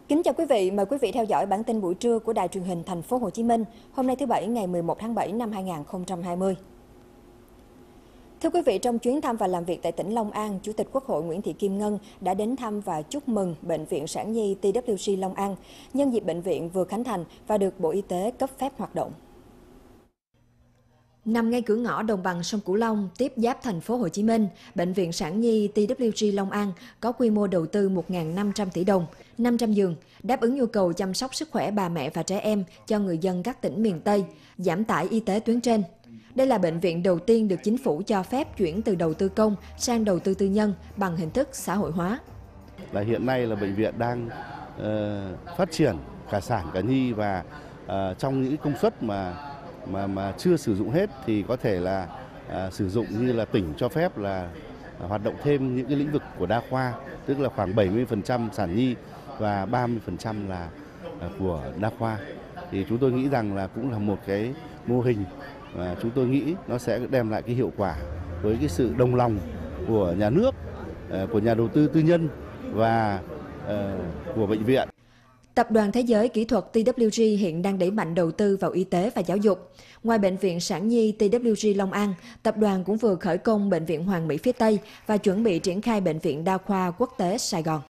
Kính chào quý vị, mời quý vị theo dõi bản tin buổi trưa của Đài truyền hình Thành phố Hồ Chí Minh, hôm nay thứ Bảy ngày 11 tháng 7 năm 2020. Thưa quý vị, trong chuyến thăm và làm việc tại tỉnh Long An, Chủ tịch Quốc hội Nguyễn Thị Kim Ngân đã đến thăm và chúc mừng Bệnh viện Sản Nhi TWG Long An nhân dịp bệnh viện vừa khánh thành và được Bộ Y tế cấp phép hoạt động. Nằm ngay cửa ngõ đồng bằng sông Cửu Long, tiếp giáp thành phố Hồ Chí Minh, Bệnh viện Sản Nhi TWG Long An có quy mô đầu tư 1.500 tỷ đồng, 500 giường, đáp ứng nhu cầu chăm sóc sức khỏe bà mẹ và trẻ em cho người dân các tỉnh miền Tây, giảm tải y tế tuyến trên. Đây là bệnh viện đầu tiên được chính phủ cho phép chuyển từ đầu tư công sang đầu tư tư nhân bằng hình thức xã hội hóa. Hiện nay là bệnh viện đang phát triển cả sản cả nhi và trong những công suất mà chưa sử dụng hết thì có thể là sử dụng như là tỉnh cho phép là hoạt động thêm những cái lĩnh vực của đa khoa, tức là khoảng 70% sản nhi và 30% là của đa khoa. Thì chúng tôi nghĩ rằng là cũng là một cái mô hình và chúng tôi nghĩ nó sẽ đem lại cái hiệu quả với cái sự đồng lòng của nhà nước, của nhà đầu tư tư nhân và của bệnh viện. Tập đoàn Thế giới Kỹ thuật TWG hiện đang đẩy mạnh đầu tư vào y tế và giáo dục. Ngoài Bệnh viện Sản Nhi TWG Long An, tập đoàn cũng vừa khởi công Bệnh viện Hoàng Mỹ phía Tây và chuẩn bị triển khai Bệnh viện Đa khoa Quốc tế Sài Gòn.